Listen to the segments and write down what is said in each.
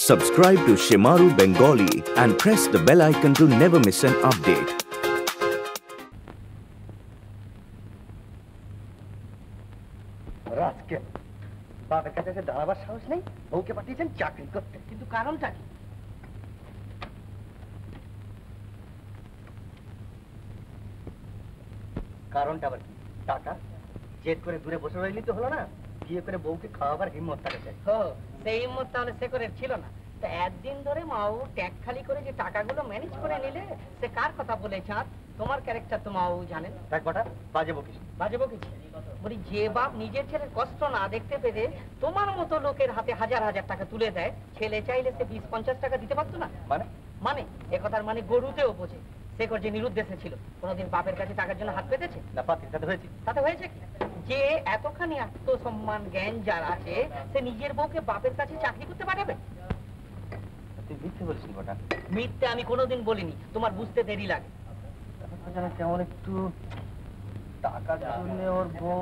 Subscribe to Shimaru Bengali and press the bell icon to never miss an update. রাজকে বাবার কাছে দাঁড়াবার সাহস নেই, বউকে পাঠিয়েছেন চাকরি করতে, কিন্তু কারণটা কি? কারণটা আবার কি? টাকা জেদ করে দূরে বসে রইলি তো হলো না, বিয়ে করে বউকে খাওয়াবার হিম্মত থাকে চাই। সেই হিম্মত তাহলে সে করে ছিল না। তা একদিন ধরে মাও ট্যাগ খালি করে যে টাকাগুলো ম্যানেজ করে নিলে, সে কার কথা বলে চাঁদ? তোমার ক্যারেক্টার তো মাও জানেন। এক কটা বাজে বকিস। বাজে বকিস বলি, যে বাপ নিজের ছেলের কষ্ট না দেখতে পেরে তোমার মতো লোকের হাতে হাজার হাজার টাকা তুলে দেয়, ছেলে চাইলে সে 20-50 টাকা দিতে পারতো না। মানে একথার মানে গরুতেও বোঝে। শেখর যে নিরুদ্দেশে ছিল, কোনোদিন বাপের কাছে টাকার জন্য হাত পেতেছে না? তাতে হয়েছে কি? যে এতখানি আত্মসম্মান জ্ঞান যার আছে, সে নিজের বউকে বাপের কাছে চাকরি করতে পাঠাবে? তুই মিথ্যে বলছিস বটা। মিথ্যে আমি কোনোদিন বলিনি, তোমার বুঝতে দেরি লাগে। কেমন একটু টাকার জন্য ওর বউ।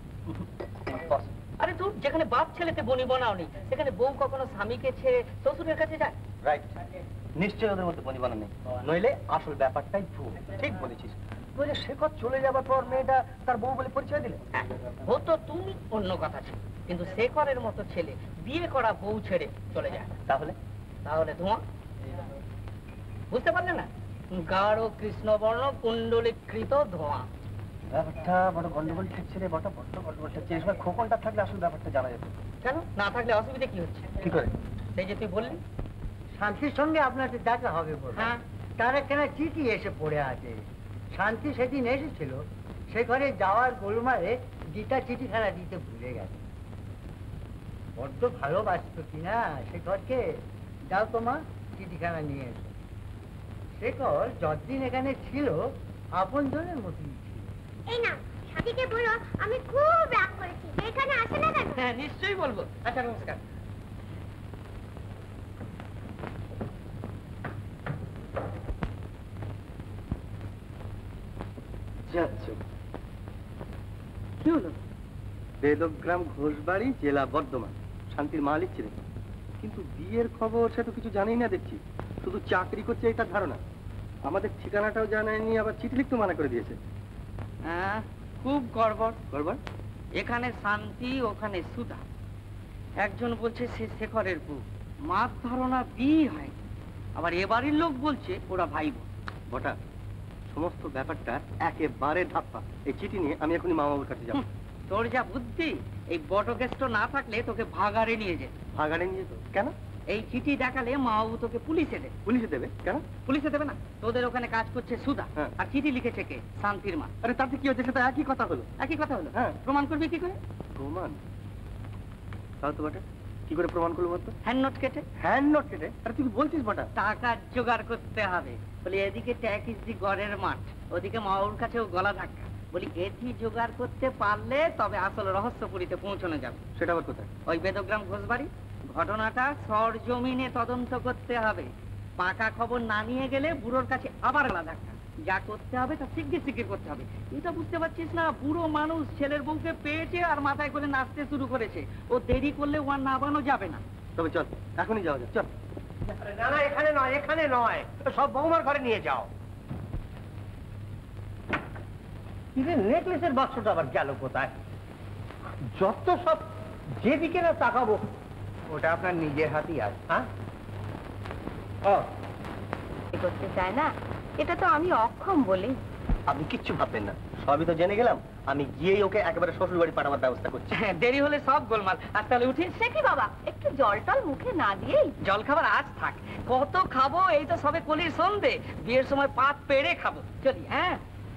আরে তুই যেখানে বাপ ছেলেতে বনি বানাও নেই, সেখানে বউ কখনো স্বামীকে ছেড়ে শ্বশুরের কাছে যায়? রাইট, নিশ্চয়ই ওদের মধ্যে বনি বানা নেই, নইলে আসল ব্যাপারটাই ভুল। ঠিক বলেছিস। নইলে শেখর চলে যাবার পর মেয়েটা তার বউ বলে পরিচয় দিলে হতো, তুমি অন্য কথা ছিল, কিন্তু শেখরের মতো ছেলে বিয়ে করা বউ ছেড়ে চলে যায়। তাহলে তাহলে ধোঁয়া, বুঝতে পারলে না? গাঢ় কৃষ্ণবর্ণ কুণ্ডলীকৃত ধোঁয়া। ব্যাপারটা বড় গন্ডগোল ঠেকছে রে বটা, বড্ড গন্ডগোল ঠেকছে। এই সময় খোকনটা থাকলে আসল ব্যাপারটা জানা যেত। কেন না থাকলে অসুবিধা কি হচ্ছে? কি করে? সেই যে তুই বললি শান্তির সঙ্গে আপনার দেখা হবে বলে, হ্যাঁ, তার একখানা চিঠি এসে পড়ে আছে। শান্তি সেদিন এসেছিল, সে ঘরে যাওয়ার গোলমালে গীতা চিঠিখানা দিতে ভুলে গেছে। বড্ড ভালোবাসত কিনা সে ঘরকে। যাও তোমা, চিঠিখানা নিয়ে এসো। সে ঘর যতদিন এখানে ছিল আপন জনের মতই ছিল। এই না, সাথীকে বলো আমি খুব রাগ করেছি, এখানে আসে না কেন? হ্যাঁ নিশ্চয়ই বলবো। আচ্ছা নমস্কার। কি হলো? বেদগ্রাম ঘোষবাড়ি, জেলা বর্ধমান। শান্তির মা লিখছিলেন, কিন্তু বিয়ের খবর সে তো কিছু জানেই না দেখছি, শুধু চাকরি করছে এটার ধারণা। আমাদের ঠিকানাটাও জানায়নি, আবার চিঠি লিখতে মানা করে দিয়েছে। হ্যাঁ, খুব গড়বড়। গড়বড়? এখানে শান্তি, ওখানে সুধা। একজন বলছে সে শেখরের বউ, মার ধারণা বিয়ে হয়। আবার এবারের লোক বলছে ওরা ভাই বোন। বটা, সমস্ত ব্যাপারটা একেবারে ধাপ্পা। এই চিঠি নিয়ে আমি এখনই মামাবাবুর কাছে যাবো। তোর যা বুদ্ধি, এই বটকেষ্ট না থাকলে তোকে ভাগাড়ে নিয়ে যেত। ভাগাড়ে নিয়ে যেত? কেন? এই চিঠি দেখালে মাবাবু তোকে পুলিশে দেবে। পুলিশে দেবে? কেন? পুলিশে দেবে না, তোদের ওখানে কাজ করছে সুধা, আর চিঠি লিখেছে কে? শান্তির মা। আরে তাতে কি হচ্ছে? সেটা একই কথা হলো। একই কথা হলো? হ্যাঁ। প্রমাণ করবি কি করে? প্রমাণ? তাও তো বটে, কি করে প্রমাণ করবো বলতো? হ্যান্ড নোট কেটে। হ্যান্ড নোট কেটে? আরে তুই বলছিস বটা? টাকা জোগাড় করতে হবে। বলি এদিকে ট্যাক ইজ দি গড়ের মাঠ, ওদিকে মাবাবুর কাছেও গলা ধাক্কা। বলি এটি জোগাড় করতে পারলে তবে আসল রহস্যপুরীতে পৌঁছানো যাবে। সেটা আবার কোথায়? ওই বেদগ্রাম ঘোষবাড়ি। ঘটনাটা সরজমিনে তদন্ত করতে হবে। পাকা খবর না নিয়ে গেলে বুড়োর কাছে আবার গলা ধাক্কা। যা করতে হবে তা শিগগির করতে হবে। এটা বুঝতে পারছিস না? বুড়ো মানুষ ছেলের বউকে পেয়েছে আর মাথায় করে নাচতে শুরু করেছে। ও দেরি করলে ওয়ার নামানো যাবে না। তবে চল, এখনই যাওয়া যাক, চল। না না, এখানে নয়, এখানে নয়, সব বৌমার ঘরে নিয়ে যাও। নেকলেসের বাক্সটা আবার গেল কোথায়? যত সব যেদিকে না তাকাবো, ওটা আপনার নিজের হাতেই আছে। হ্যাঁ, করতে চায় না, এটা তো আমি অক্ষম বলি। আপনি কিচ্ছু ভাববেন না, সবই তো জেনে গেলাম। আমি গিয়েই ওকে একেবারে শ্বশুর বাড়ি পাঠাবার ব্যবস্থা করছি। দেরি হলে সব গোলমাল। আর তাহলে উঠি। সে কি বাবা, একটু জল টল মুখে না দিয়েই? জল খাবার আজ থাক, কত খাবো? এই তো সবে কলির সন্ধে, বিয়ের সময় পাত পেড়ে খাবো। চলি। হ্যাঁ,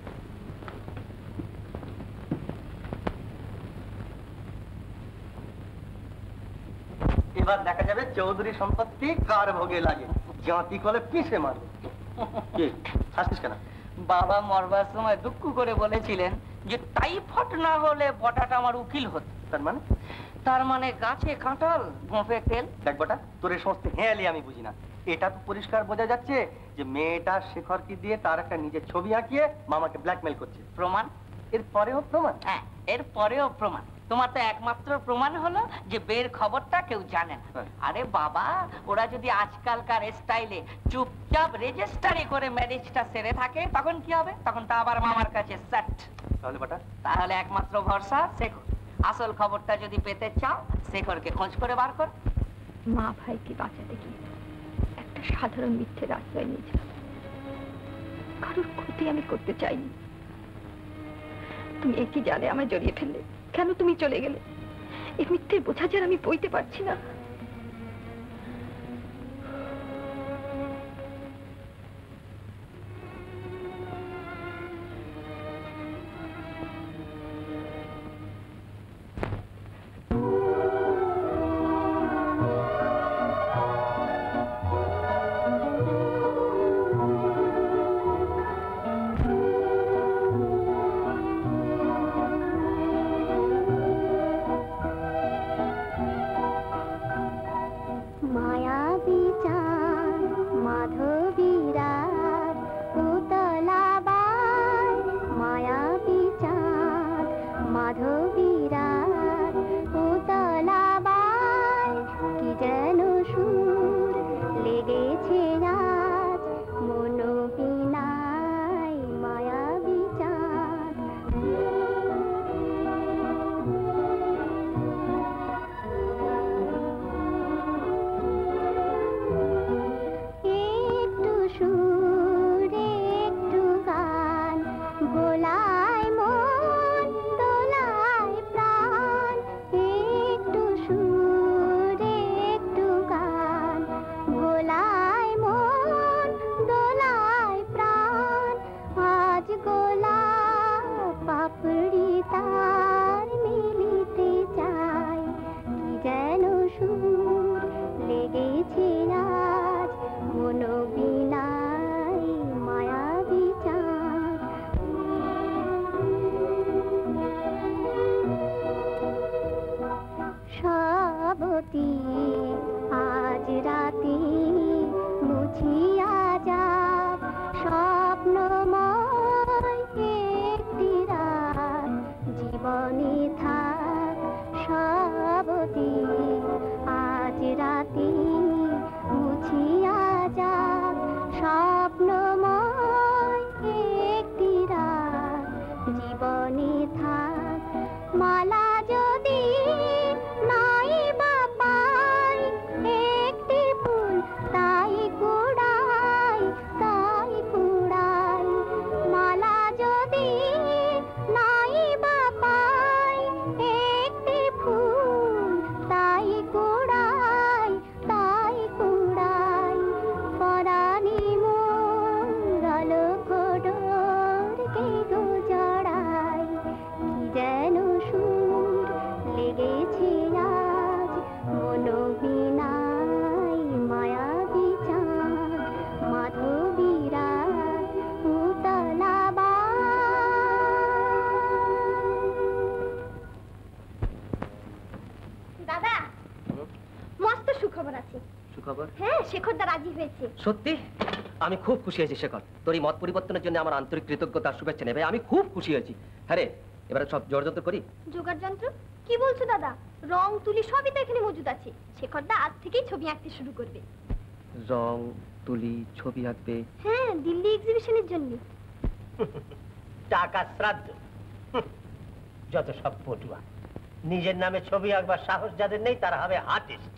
এবার দেখা যাবে চৌধুরী সম্পত্তি কার ভোগে লাগে। জাতি কলে পিষে মারবে। কি হাসছিস কেন? বাবা মরবার সময় দুঃখ করে বলেছিলেন যে টাইফয়েড না হলে বটাটা আমার উকিল হতো। তার মানে? তার মানে গাছে কাঁঠাল, গোঁফে তেল। দেখ বটা, তোর এই সমস্ত হেয়ালি আমি বুঝি না। এটা তো পরিষ্কার বোঝা যাচ্ছে যে মেয়েটা শেখরকে দিয়ে তার একটা নিজের ছবি আঁকিয়ে মামাকে ব্ল্যাকমেল করছে। প্রমাণ? এর পরেও প্রমাণ? হ্যাঁ, এর পরেও প্রমাণ। তোমার তো একমাত্র প্রমাণ হলো যে বের খবরটা কেউ জানে না। আরে বাবা, ওরা যদি আজকালকার স্টাইলে চুপচাপ রেজিস্টারে করে ম্যারেজটা সেরে থাকে তখন কি হবে? তখন তো আবার মামার কাছে সেট। তাহলে বাটা, তাহলে একমাত্র ভরসা শেখর। আসল খবরটা যদি পেতে চাও শেখরকে খোঁজ করে বার কর। মা ভাইকে বাঁচাতে গিয়ে একটা সাধারণ মিথ্যের আশ্রয় নিয়েছিলাম। কারোর ক্ষতি আমি করতে চাইনি। তুমি একই জালে আমায় জড়িয়ে ফেললে। কেন তুমি চলে গেলে? এই মিথ্যের বোঝা যার আমি বইতে পারছি না। সত্যি আমি খুব খুশি হয়েছি শেখর। তোর এই মত পরিবর্তনের জন্য আমার আন্তরিক কৃতজ্ঞতা শুভেচ্ছা নেবে। আমি খুব খুশি হয়েছি। হ্যাঁ রে, এবারে সব জোড়যন্ত্র করি। জোগাড় যন্ত্র কি বলছো দাদা? রং তুলি সবই তো এখানে মজুদ আছে। শেখরদা আজ থেকেই ছবি আঁকতে শুরু করবে। রং তুলি ছবি আঁকবে? হ্যাঁ, দিল্লি এক্সিবিশনের জন্য। টাকা শ্রাদ্ধ, যত সব পটুয়া। নিজের নামে ছবি আঁকবার সাহস যাদের নেই তারা হবে আর্টিস্ট।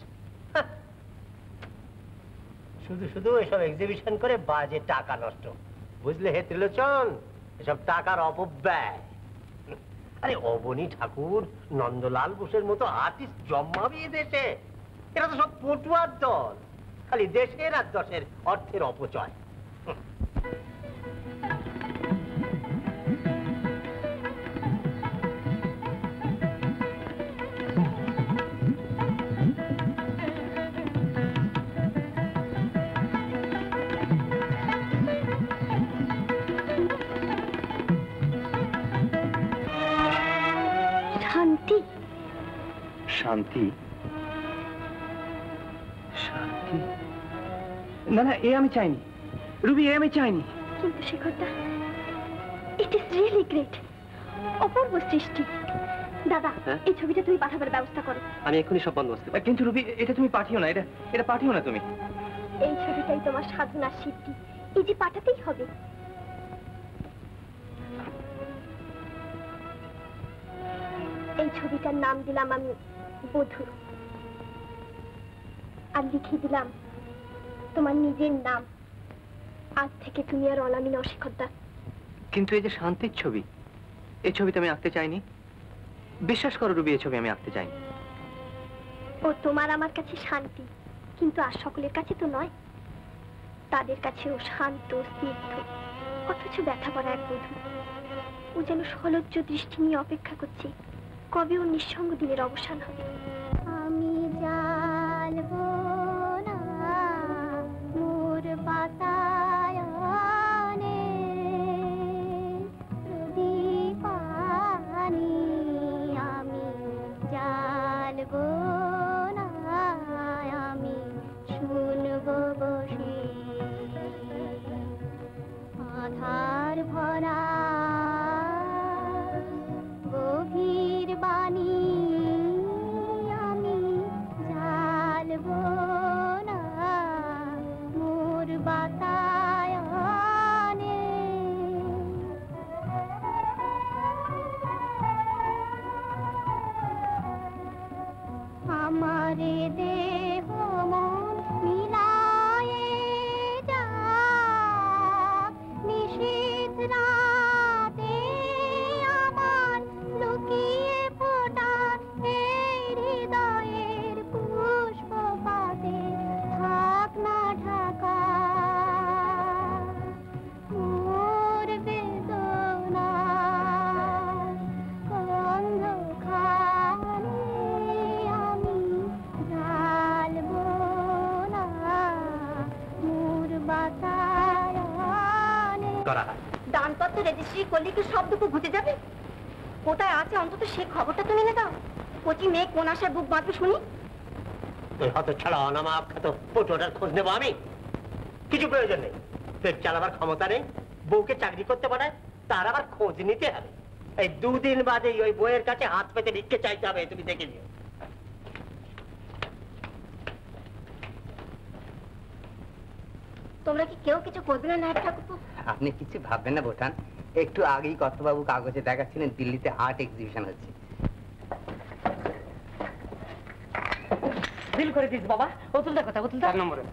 শুধু শুধু এসব এক্সিবিশন করে বাজে টাকা নষ্ট, বুঝলে হে ত্রিলোচন? এসব টাকার অপব্যয়। আরে অবনী ঠাকুর, নন্দলাল বোসের মতো আর্টিস্ট জন্মাবে দেশে। এরা তো সব পটুয়ার দল, খালি দেশের আর দশের অর্থের অপচয়। শান্তি, শান্তি? না না, এ আমি চাইনি রুবি, এ আমি চাইনি। কিন্তু শেখরদা, ইট ইজ রিয়েলি গ্রেট। অপূর্ব সৃষ্টি। দাদা এই ছবিটা তুমি পাঠাবার ব্যবস্থা করো। আমি এক্ষুনি সব বন্দোবস্ত। কিন্তু রুবি, এটা তুমি পাঠিও না, এটা পাঠিও না তুমি। এই ছবিটাই তোমার সাধনার সিদ্ধি, এই যে পাঠাতেই হবে। এই ছবিটার নাম দিলাম আমি বধূ, আর লিখে দিলাম তোমার নিজের নাম। আজ থেকে তুমি আর অনামী নও শেখরদা। কিন্তু এই যে শান্তির ছবি, এই ছবিটা আমি আঁকতে চাইনি। বিশ্বাস করো রুবি, এই ছবি আমি আঁকতে চাইনি। ও তোমার আমার কাছে শান্তি, কিন্তু আর সকলের কাছে তো নয়। তাদের কাছে ও শান্ত স্নিগ্ধ, অথচ ব্যথা করা এক বধূ। ও যেন সলজ্জ দৃষ্টি নিয়ে অপেক্ষা করছে কবে ওর নিঃসঙ্গ দিনের অবসান হবে। আমি জানবো না মোর বাতায়নে দীপানি, আমি জানবো না, আমি শুনবো বসে আধার ভরা গভীর বাণী, আমি জানবো না মোর বাতায়নে। আমারে দেহ মন মিলায়ে যা নিশীথ রাতে আমার লুকিয়ে ফোটা এই হৃদয়ের পুষ্পপাতে থাক না ঢাকা মোর বেদনার অন্ধকারে, আমি জ্বালবো না মোর বাতায়নে। দানপত্র রেজিস্ট্রি করলে কি সব দুঃখ ঘুচে যাবে? কোথায় আছে অন্তত সে খবরটা তুমি এনে দাও। কচি মেয়ে কোন আশায় বুক বাঁধবে শুনি? তোর হাতে ছাড়া অনামা আখ্যাত ফটোটার খোঁজ নেবো আমি? কিছু প্রয়োজন নেই। পেট চালাবার ক্ষমতা নেই, বউকে চাকরি করতে পাঠায়, তার আবার খোঁজ নিতে হবে। এই দুদিন বাদে ওই বইয়ের কাছে হাত পেতে ভিক্ষে চাইতে হবে, তুমি দেখে নিও। তোমরা কি কেউ কিছু করবে না নায়ক ঠাকুরপো? আপনি কিছু ভাববেন না বোঠান, একটু আগেই কর্তবাবু কাগজে দেখাচ্ছিলেন দিল্লিতে আর্ট এক্সিবিশন হচ্ছে। বিল করে দিস বাবা, অতুলদার কথা, অতুলদার নম্বরে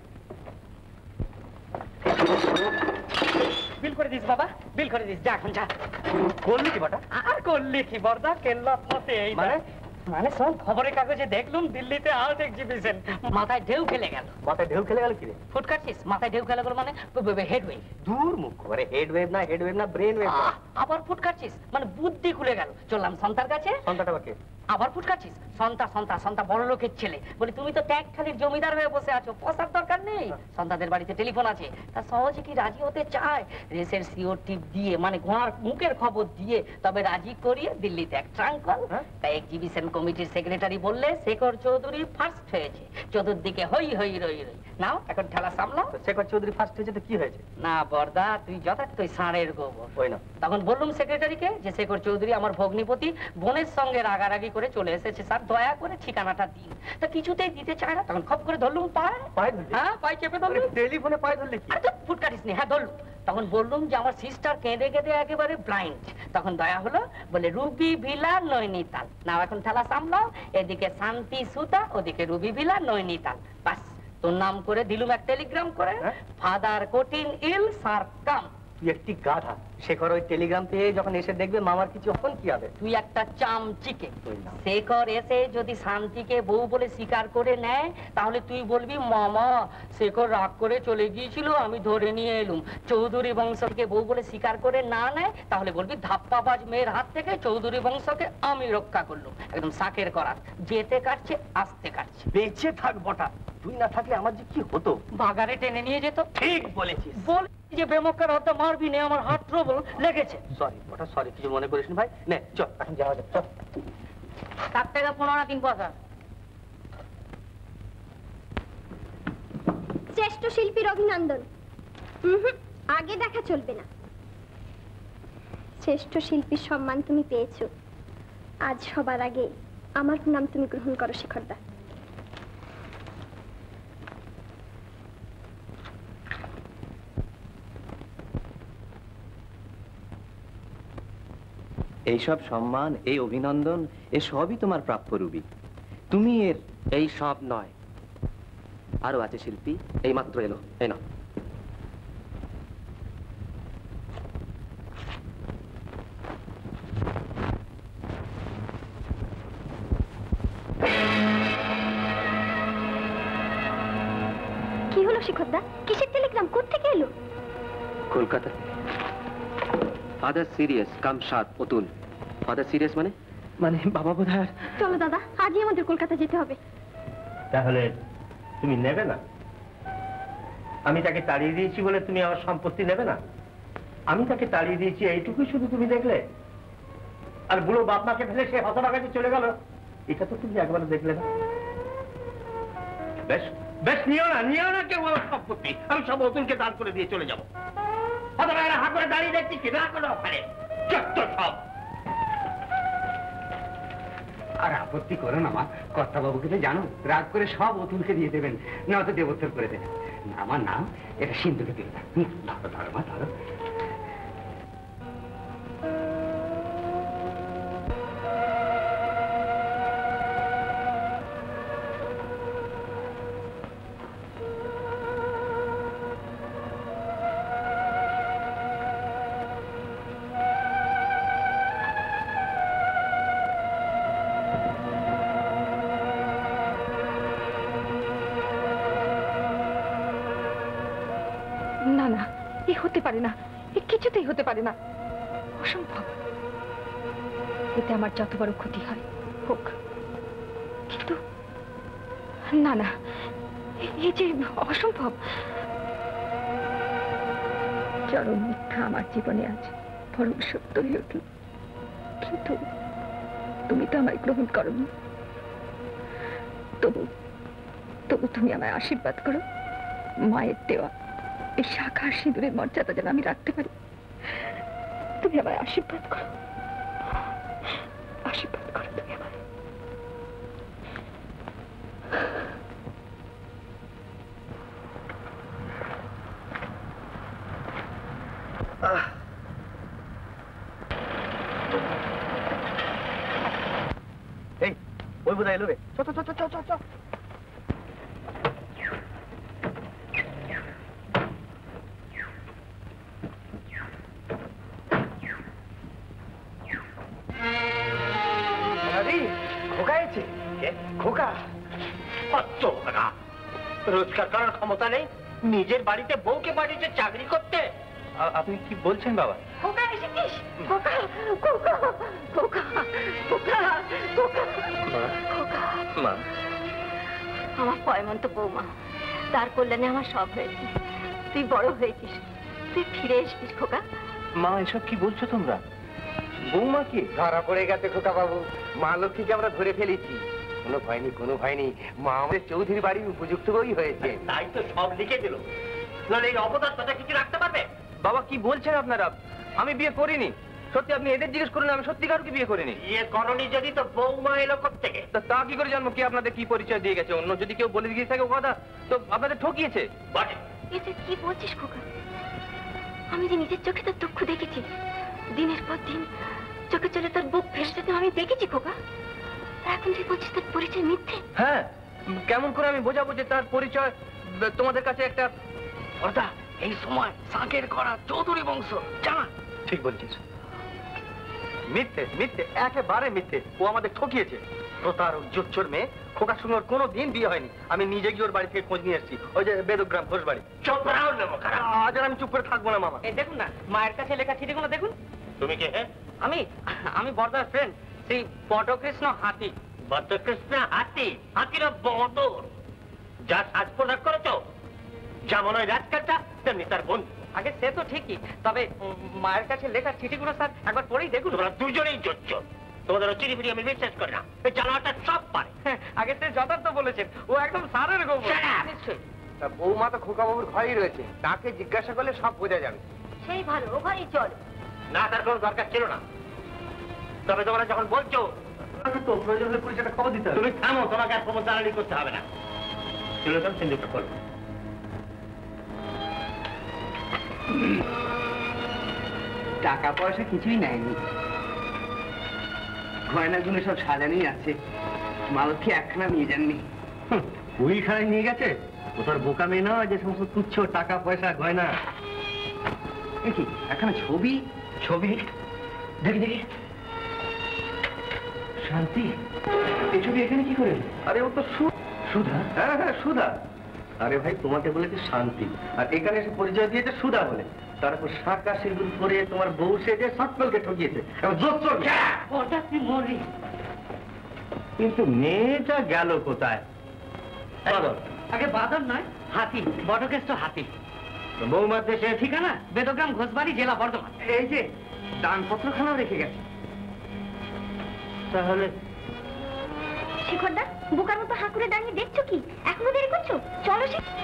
বিল করে দিস বাবা, বিল করে দিস। যা এখন যা। করলি কি বটা? আর করলি কি বর্দা, কেল্লার মতে এই মানে সব খবরের কাগজে দেখলুম দিল্লিতে আর্ট এক্সিবিশন। মাথায় ঢেউ খেলে গেল। মাথায় ঢেউ খেলে গেল কি রে? ফুট কাটছিস? মাথায় ঢেউ খেলে গেল মানে হেড ওয়েভ। দূর মুখ করে, হেড ওয়েভ না ব্রেন ওয়েভ। আবার ফুট কাটছিস মানে বুদ্ধি খুলে গেল। চললাম সন্তার কাছে। সন্তাটা বাকি আবার ফুট কাটছিস? সন্তা বড় লোকের ছেলে। বলি তুমি তো ট্যাগ খালির জমিদার হয়ে বসে আছো, পয়সার দরকার নেই। সন্তাদের বাড়িতে টেলিফোন আছে, তা সহজে কি রাজি হতে চায়? রেসের সিওর টিপ দিয়ে মানে ঘোড়ার মুখের খবর দিয়ে তবে রাজি করিয়ে দিল্লিতে এক ট্রাঙ্কল। তাই এক্সিবিশন কমিটির সেক্রেটারি বললে শেখর চৌধুরী ফার্স্ট হয়েছে। চতুর্দিকে হই হই রই রই। নাও এখন ঠেলা সামলাও। শেখর চৌধুরী ফার্স্ট হয়েছে তো কি হয়েছে? না বর্দা, তুই যথার্থই ষাঁড়ের গোবর। ওই না, তখন বললুম সেক্রেটারিকে যে শেখর চৌধুরী আমার ভগ্নিপতি, বোনের সঙ্গে রাগারাগি করে চলে এসেছে, স্যার দয়া করে ঠিকানাটা দিন। তা কিছুতেই দিতে চায় না। তখন খপ করে ধরলুম পায়ে। হ্যাঁ, পায়ে চেপে ধরলুম। টেলিফোনে পায়ে ধরলে কি? আরে ফুট কাটিস নি। হ্যাঁ ধরলুম। তখন বললুম যে আমার সিস্টার কেঁদে কেঁদে একেবারে ব্লাইন্ড। তখন দয়া হলো, বলে রুবি ভিলা নৈনিতাল। নাও এখন ঠেলা সামলাও। এদিকে শান্তি সুতা, ওদিকে রুবি ভিলা নৈনিতাল। বাস তোর নাম করে দিলুম এক টেলিগ্রাম করে, ফাদার কঠিন ইল সার কাম। তুই একটি গাধা। শেখর ওই টেলিগ্রাম পেয়ে যখন এসে দেখবে মামার কিছু, তখন কি হবে? তুই একটা চামচিকে। শেখর এসে যদি শান্তিকে বউ বলে স্বীকার করে নেয়, তাহলে তুই বলবি মামা শেখর রাগ করে চলে গিয়েছিল, আমি ধরে নিয়ে এলুম। চৌধুরী বংশকে বউ বলে স্বীকার করে না নেয়, তাহলে বলবি ধাপ্পাবাজ মেয়ের হাত থেকে চৌধুরী বংশকে আমি রক্ষা করলুম। একদম শাকের করার, যেতে কাটছে আসতে কাটছে। বেঁচে থাক বটা, তুই না থাকলে আমার যে কি হতো। বাগারে টেনে নিয়ে যেত। ঠিক বলেছিস। বল যে বেমক্কার হাতে মারবি না, আমার হাত ট্রবল লেগেছে। সরি বটা, সরি, কিছু মনে করিস না ভাই। নে চল এখন যাওয়া যাক, চল। 7 টাকা 15 3 পয়সা। শ্রেষ্ঠ শিল্পীর অভিনন্দন। আগে দেখা চলবে না। শ্রেষ্ঠ শিল্পীর সম্মান তুমি পেয়েছো, আজ সবার আগে আমার নাম তুমি গ্রহণ করো শেখরদা। এইসব সম্মান, এই অভিনন্দন, এ সবই তোমার প্রাপ্য রুবি। তুমি এর এই সব নয়, আরো আছে শিল্পী, এই মাত্র এলো, এই না। কি হলো শেখরদা? কিসের টেলিগ্রাম? কোত্থেকে এলো? কলকাতা থেকে। ফাদার সিরিয়াস কাম সাত অতুল। ফাদার সিরিয়াস মানে মানে বাবা বোধহয়। চলো দাদা, আজই আমাদের কলকাতা যেতে হবে। তাহলে তুমি নেবে না? আমি তাকে তাড়িয়ে দিয়েছি বলে তুমি আমার সম্পত্তি নেবে না? আমি তাকে তাড়িয়ে দিয়েছি এইটুকুই শুধু তুমি দেখলে? আর বুড়ো বাপ মাকে ফেলে সে হতভাগাতে চলে গেল, এটা তো তুমি একবার দেখলে না? বেশ বেশ, নিও না কেউ আমার সম্পত্তি। আমি সব অতুলকে দান করে দিয়ে চলে যাবো। হতভাগারা হাত করে দাঁড়িয়ে দেখছি কি না কোনো ওখানে চত্ব সব। আর আপত্তি করো না মা, কর্তাবাবুকে তো জানো, রাগ করে সব অতুলকে দিয়ে দেবেন, নয়তো দেবোত্তর করে দেবেন। আমার নাম এটা সিন্ধুকে দিয়ে দেন। ধরো ধরো মা, ধরো। না না, এ হতে পারে না, এ কিছুতেই হতে পারে না, অসম্ভব। এতে আমার যত বড় ক্ষতি হয় হোক, কিন্তু না না, এই যে অসম্ভব। চরম মিথ্যা আমার জীবনে আছে, পরম সত্য হয়ে উঠল, কিন্তু তুমি তো আমায় গ্রহণ করোনি। তবু তবু তুমি আমায় আশীর্বাদ করো, মায়ের দেওয়া এই শাখা সিঁদুরের মর্যাদা যেন আমি রাখতে পারি। তুমি আমায় আশীর্বাদ করো, আশীর্বাদ করো তুমি আমায়। এই ওই বোধহয় এলো রে। চল চল চল চল চল। খোকা রোজগার করার ক্ষমতা নেই, নিজের বাড়িতে বউকে পাঠিয়েছে চাকরি করতে। আপনি কি বলছেন বাবা? খোকা এসেছিস? খোকা খোকা খোকা খোকা খোকা মা, আমার পয়মন্ত বৌমা, তার কল্যাণে আমার সব হয়েছে। তুই বড় হয়েছিস, তুই ফিরে এসেছিস খোকা। মা এসব কি বলছো তোমরা? বৌমা কি ধরা পড়ে গেছে খোকা বাবু, মা লক্ষ্মীকে আমরা ধরে ফেলেছি। কোনো ভয় নেই, মা আমাদের চৌধুরী বাড়ির উপযুক্ত বই হয়েছে। তাই তো সব লিখে দিল, নাহলে এই অপদার্থটা কিছু রাখতে পারবে? বাবা কি বলছেন আপনারা? আমি বিয়ে করিনি, সত্যি। আপনি এদের জিজ্ঞেস করুন, আমি সত্যি কারোকে বিয়ে করিনি। বিয়ে করনি যদি তো বৌমা এলো কোত্থেকে? তা কি করে জানবো কে আপনাদের কি পরিচয় দিয়ে গেছে? অন্য যদি কেউ বলে দিয়ে থাকে ও কথা, তো আপনাদের ঠকিয়েছে। বটে। এটা কি বলছিস খোকা? আমি যে নিজের চোখে তোর দুঃখ দেখেছি, দিনের পর দিন চোখে চলে তোর বুক ভেসে যেতে আমি দেখেছি খোকা। এখন তুই বলছিস তোর পরিচয় মিথ্যে? হ্যাঁ, কেমন করে আমি বোঝাবো যে তার পরিচয় তোমাদের কাছে একটা অর্থা এই সময় সাঁকের করা চৌধুরী বংশ জানা? ঠিক বলছিস। মিথ্যে মিথ্যে, একেবারে মিথ্যে। ও আমাদের ঠকিয়েছে। প্রতারক জোচ্চোর মেয়ে। খোকার সঙ্গে ওর কোনো দিন বিয়ে হয়নি। আমি নিজে গিয়ে ওর বাড়ি থেকে খোঁজ নিয়ে এসেছি, ওই যে বেদগ্রাম ঘোষ বাড়ি। চুপ রাও নেবো খারাপ। আজ আর আমি চুপ করে থাকবো না মামা। এই দেখুন না, মায়ের কাছে লেখা চিঠিগুলো দেখুন। তুমি কে? আমি বর্দার ফ্রেন্ড, সেই বটকৃষ্ণ হাতি। বটকৃষ্ণ হাতি? হাতিরা বদর যা সাজ পোশাক করেছো, যেমন ওই রাজকালটা তেমনি তার বন্ধু। আগে সে তো ঠিকই, তবে মায়ের কাছে লেখা চিঠিগুলো স্যার একবার পড়েই দেখুন। তোমরা দুজনেই জোচ্চ, তোমাদের চিঠি ফিরি আমি বিশ্বাস করি না। এই জানাটা সব পারে। আগে সে যথার্থ বলেছেন, ও একদম স্যারের গোবর। নিশ্চয়ই। তা বৌমা তো খোকা বাবুর ঘরেই রয়েছে, তাকে জিজ্ঞাসা করলে সব বোঝা যাবে। সেই ভালো, ও ঘরেই চল। না, তার কোনো দরকার ছিল না। তবে তোমরা যখন বলছো তো প্রয়োজন হলে পুলিশে খবর দিতে হবে। তুমি থামো, তোমাকে আর খবর দাঁড়ানি করতে হবে না। চলো তো সিন্ধুকটা করবো। টাকা পয়সা কিছুই নেয়নি, গয়নাগুলো সব সাজানোই আছে। মালতী একখানা নিয়ে যাননি। ওইখানে নিয়ে গেছে? ও তোর বোকা মেয়ে নয় যে সমস্ত তুচ্ছ টাকা পয়সা গয়না। দেখি একখানা ছবি। ছবি দেখি দেখি। শান্তি, এই ছবি এখানে কি করে? আরে ও তো সুধা। হ্যাঁ হ্যাঁ সুধা। আরে ভাই তোমাকে বলেছে শান্তি, আর এখানে এসে পরিচয় দিয়েছে সুধা বলে। তারপর শাঁকা সিঁদুর করে তোমার বউ সেজে সকলকে ঠকিয়েছে। ওটা তুই মরি। কিন্তু মেয়েটা গেল কোথায়? আগে বাদর নয়, হাতি, বটকেষ্ট হাতি। বৌমার দেশে ঠিকানা বেদগ্রাম ঘোষবাড়ি, জেলা বর্ধমান। এই যে দানপত্রখানাও রেখে গেছে। তাহলে শেখরদা, বোকার মতো হাঁ করে দাঁড়িয়ে দেখছো কি? এখনো দেরি করছো? চলো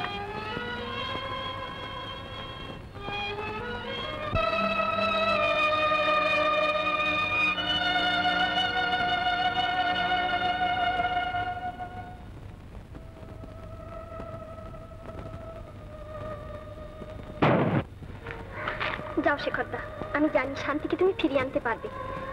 যাও শেখরদা, আমি জানি শান্তিকে তুমি ফিরিয়ে আনতে পারবে।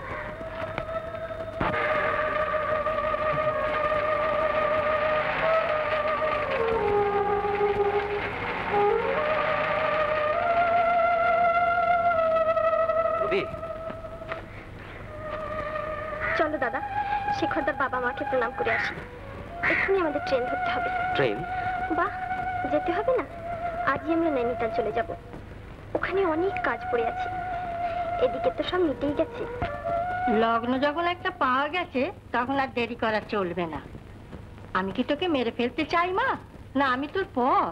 চলো দাদা, শেখরদার বাবা মাকে প্রণাম করে আসি। এক্ষুনি আমাদের ট্রেন ধরতে হবে। ট্রেন? বাহ, যেতে হবে না? আজই আমরা নৈনিতাল চলে যাব। ওখানে অনেক কাজ পড়ে আছে, এদিকে তো সব মিটেই গেছে। লগ্ন যখন একটা পাওয়া গেছে তখন আর দেরি করা চলবে না। আমি কি তোকে মেরে ফেলতে চাই মা? না, আমি তোর পর।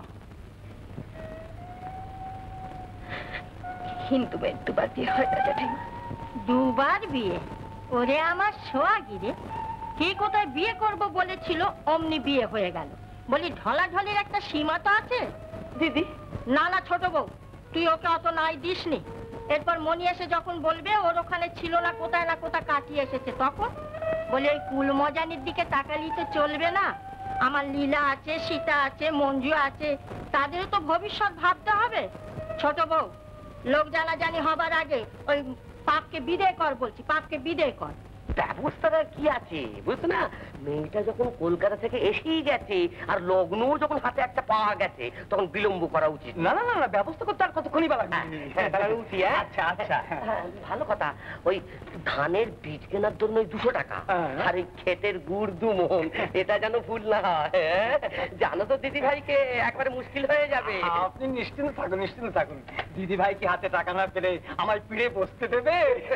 হিন্দু মেয়ের দুবার বিয়ে হয় না জ্যাঠাইমা। দুবার বিয়ে? ওরে আমার সোয়াগী রে, কে কোথায় বিয়ে করব বলেছিল অমনি বিয়ে হয়ে গেল। বলি ঢলাঢলির একটা সীমা তো আছে। দিদি, না না ছোট বউ, তুই ওকে অত নাই দিসনি। এরপর মনি এসে যখন বলবে ওর ওখানে ছিল না কোথায় কাটিয়ে এসেছে, তখন বলি ওই কুলমজানির দিকে তাকালেই তো চলবে না। আমার লীলা আছে, সীতা আছে, মঞ্জু আছে, তাদেরও তো ভবিষ্যৎ ভাবতে হবে। ছোট বউ, লোক জানাজানি হবার আগে ওই পাপকে বিদায় কর বলছি, পাপকে বিদায় কর। ব্যবস্থাটা কি আছে বুঝছো না? মেয়েটা যখন কলকাতা থেকে এসেই গেছে আর লগ্নও যখন হাতে একটা পাওয়া গেছে, তখন বিলম্ব করা উচিত। না না না, ব্যবস্থা করতে আর কতক্ষণই বা লাগবে। আচ্ছা আচ্ছা, ভালো কথা। ওই ধানের বীজ কেনার জন্য 200 টাকা, আর এই ক্ষেতের গুড় 2 মোহন, এটা যেন ভুল না হয়। জানো তো দিদি ভাইকে একবারে মুশকিল হয়ে যাবে। আপনি নিশ্চিন্ত থাকুন, নিশ্চিন্ত থাকুন। দিদি ভাই কি হাতে টাকা না পেলে আমার পিড়ে বসতে দেবে?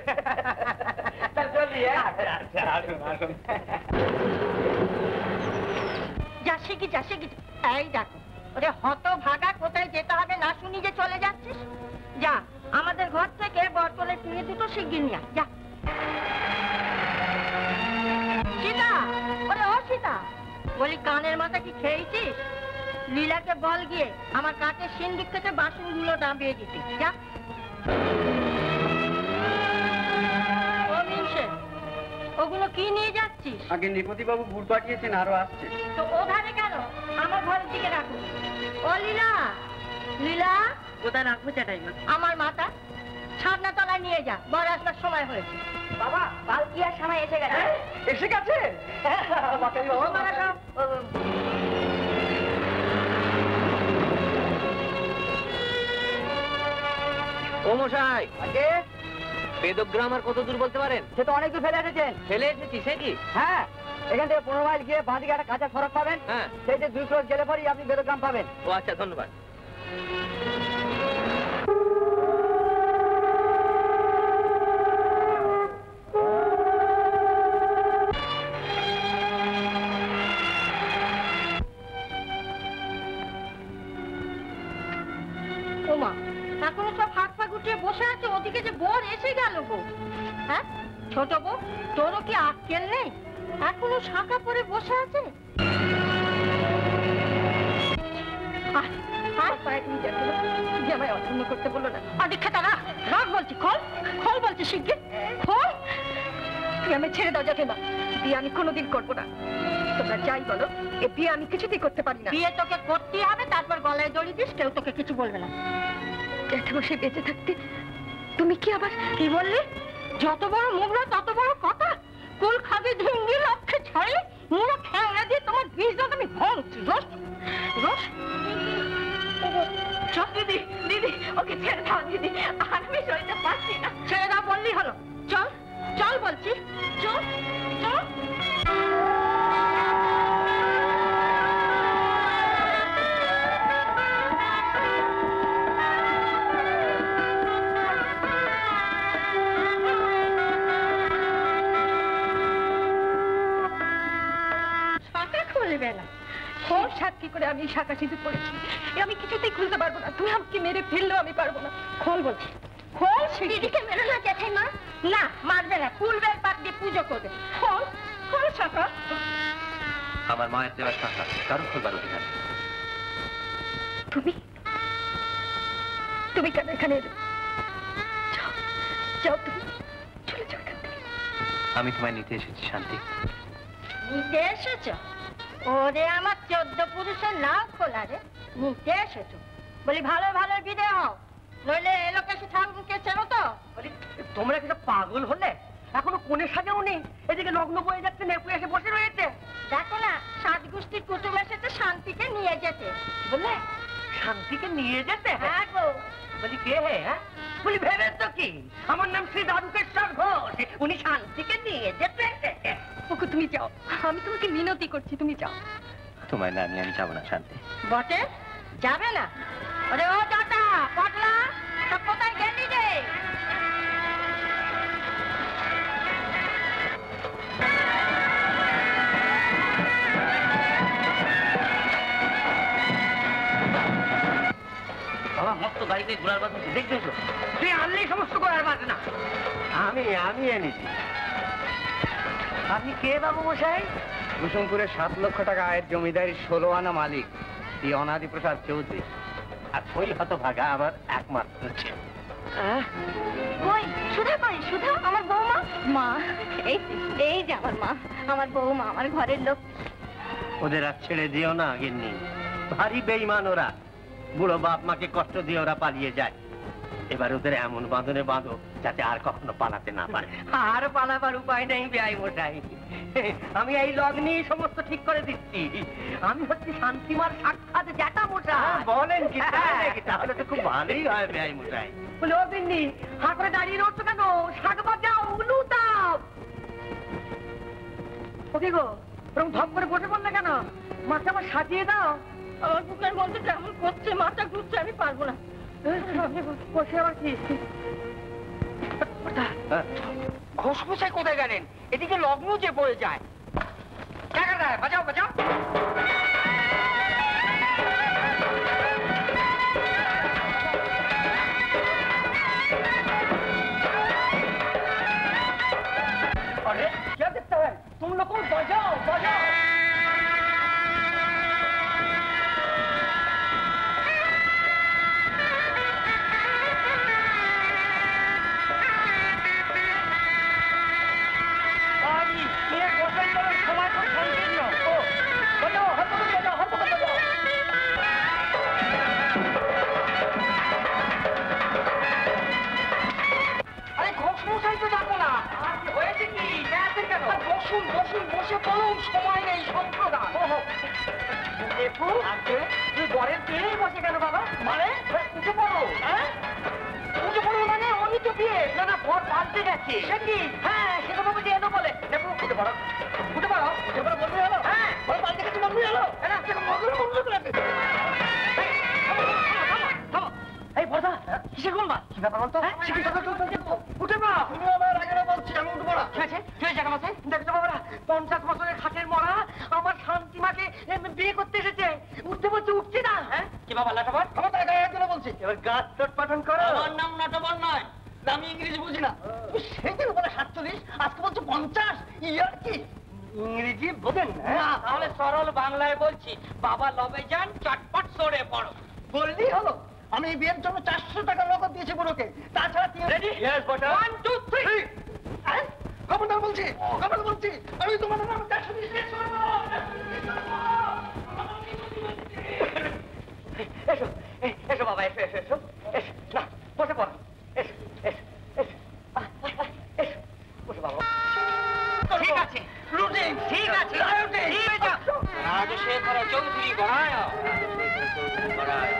যা শিখি যা শিখি। এই দেখো, ওরে হত ভাগা, কোথায় যেতে হবে না শুনি যে চলে যাচ্ছিস। যা, আমাদের ঘর থেকে বটতলে পিড়ে 2টো শিগগির নিয়ে আয়, যা। সীতা, ওরে ও সীতা, বলি কানের মাথা কি খেয়েছিস? লীলাকে বল গিয়ে আমার কাঠের সিন্দুক থেকে বাসনগুলো নামিয়ে দিতে, যা। ওগুলো কি নিয়ে যাচ্ছিস? আগে নৃপতি বাবু গুড় পাঠিয়েছেন, আরো আসছে। তো ও ধারে কেন? আমার ঘরের দিকে রাখো। ও লীলা, লীলা কোথায় রাখবো জ্যাঠাইমা? আমার মাথা ছাদনা তলায় নিয়ে যা, বর আসবার সময় হয়েছে। বাবা, পালকি আর সময় এসে গেছে। এসে গেছে? ও মশাই, আগে বেদগ্রাম আর কত দূর বলতে পারেন? সে তো অনেক দূর ফেলে এসেছেন। ফেলে এসেছি, সে কি? হ্যাঁ, এখান থেকে 15 মাইল গিয়ে বাঁদিকে একটা কাঁচা সড়ক পাবেন। হ্যাঁ, সেই যে 2 ক্রস গেলে পরেই আপনি বেদগ্রাম পাবেন। ও আচ্ছা, ধন্যবাদ। ওমা, এখনো সব হাত পা গুটিয়ে বসে আছে, ওদিকে যে বর এসে গেল গো। হ্যাঁ ছোট বউ, তোরও কি আক্কেল নেই? এখনো শাঁখা পরে বসে আছে। আমায় অসম্য করতে বললো না। অদীক্ষা তারা রাগ বলছি, খোল খোল বলছি, শিগগির খোল। তুমি আমি ছেড়ে দাও জেঠিমা, বিয়ে আমি কোনোদিন করবো না। তোমরা যাই বলো, এ বিয়ে আমি কিছুতেই করতে পারি না। বিয়ে তোকে করতেই হবে, তারপর গলায় দড়ি দিস, কেউ তোকে কিছু বলবে না। জেঠিমা সে বেঁচে থাকতে তুমি কি আবার কি বললি? যত বড় মুখ না তত বড় কথা। কুল খাবি ঢুঙ্গি লক্ষ্যে ছাড়লে মুড়ো খেয়ে দিয়ে তোমার বীজ আমি ভাঙছি। রোজ রোজ দিদি, দিদি ওকে ছেড়ে দাও দিদি, আর আমি সইতে পারছি না। ছেড়ে দাও বললি হলো? চল চল বলছি, চল চল। কোন সাক্ষী করে আমি শাখা সিঁদুর পড়েছি, আমি কিছুতেই খুলতে পারবো না। তুমি আমাকে মেরে ফেললেও আমি পারবো না। খোল বলছি, খোল। দিদিকে মেরে না জেঠিমা। না মারবে না, ফুলবের পাত দিয়ে পুজো করবে। খোল খোল শাখা। আমার মায়ের দেওয়া শাখা কারো খোলবার অধিকার। তুমি তুমি কেন এখানে এলে? যাও তুমি, চলে যাও এখান থেকে। আমি তোমায় নিতে এসেছি শান্তি। নিতে এসেছ? ওরে আমার 14 পুরুষের নাও খোলা রে। নিতে এসেছো বলি ভালো ভালো বিদে হও, নইলে এলোকেশে ঠাকুরকে চেনো তো? বলি তোমরা কিছু পাগল হলে? এখনো কোণে সাজাও নেই, এদিকে লগ্ন বয়ে যাচ্ছে, নেপু এসে বসে রয়েছে। দেখো না, 7 গোষ্ঠীর কুটুম এসেছে শান্তিকে নিয়ে যেতে। বললে শান্তিকে নিয়ে যেতে? হ্যাঁ গো। বলি কে হে? বলি ভেবেছো কি আমার নাম শ্রী দারুকেশ্বর ঘোষ, উনি শান্তিকে নিয়ে যেতে? ওকে তুমি যাও, আমি তোমাকে মিনতি করছি, তুমি যাও। তোমায় না নিয়ে আমি যাবো না শান্তি। বটে যাবে না? ওরে ও দাদা পটলা, সব কোথায় গেলি রে? বাবা মস্ত গাড়িতে ঘোরার বাদ দেখতেছো, তুই আনলেই সমস্ত করার বাদ না। আমি এনেছি। আপনি কে বাবু মশাই? কুসুমপুরে 7 লক্ষ টাকা আয়ের জমিদারির 16 আনা মালিক শ্রী অনাদি প্রসাদ চৌধুরী। আর ওই হতভাগা আমার একমাত্র ছেলে। কই সুধা, কই সুধা আমার বৌমা? মা এই এই যে আমার মা, আমার বৌমা, আমার ঘরের লোক। ওদের আর ছেড়ে দিও না গিন্নি, ভারী বেঈমান ওরা। বুড়ো বাপ মাকে কষ্ট দিয়ে ওরা পালিয়ে যায়। এবার ওদের এমন বাঁধনে বাঁধো যাতে আর কখনো পালাতে না পারে। আর পালাবার উপায় নেই বেআই মশাই, আমি এই লগ্নি সমস্ত ঠিক করে দিচ্ছি। আমি হচ্ছি শান্তিমার সাক্ষাৎ জ্যাঠা মশাই। বলেন কি? তাহলে তো খুব ভালোই হয় বেআই মশাই। বলে ও বিন্নি, হা করে দাঁড়িয়ে রয়েছো কেন? শাক বাজাও, উলু দাও। ওকে গো, ওরকম ধপ করে বসে পড়লে কেন? মাথা আমার সাজিয়ে দাও। আমার বুকের মধ্যে কেমন করছে, মাথা ঘুরছে, আমি পারবো না। বসে আবার কি? ঘোষমশাই কোথায় গেলেন? এদিকে লগ্ন যে পড়ে যায়। বাজাও বাজাও। अरे क्या दिखता है? तुम लोग को बजाओ बजाओ। খবরদার বলছি, খবরদার বলছি, আমি তোমাদের নামে 120 কেস করবো। এসো এসো বাবা, এসো এসো এসো এসো, না বসে পড়ো, এসো এসো এসো এসো, বসে বাবা। ঠিক আছে, রুটিন ঠিক আছে, ঠিক আছে। রাজশেখর চৌধুরী বড়ায়, রাজশেখর চৌধুরী বড়ায়।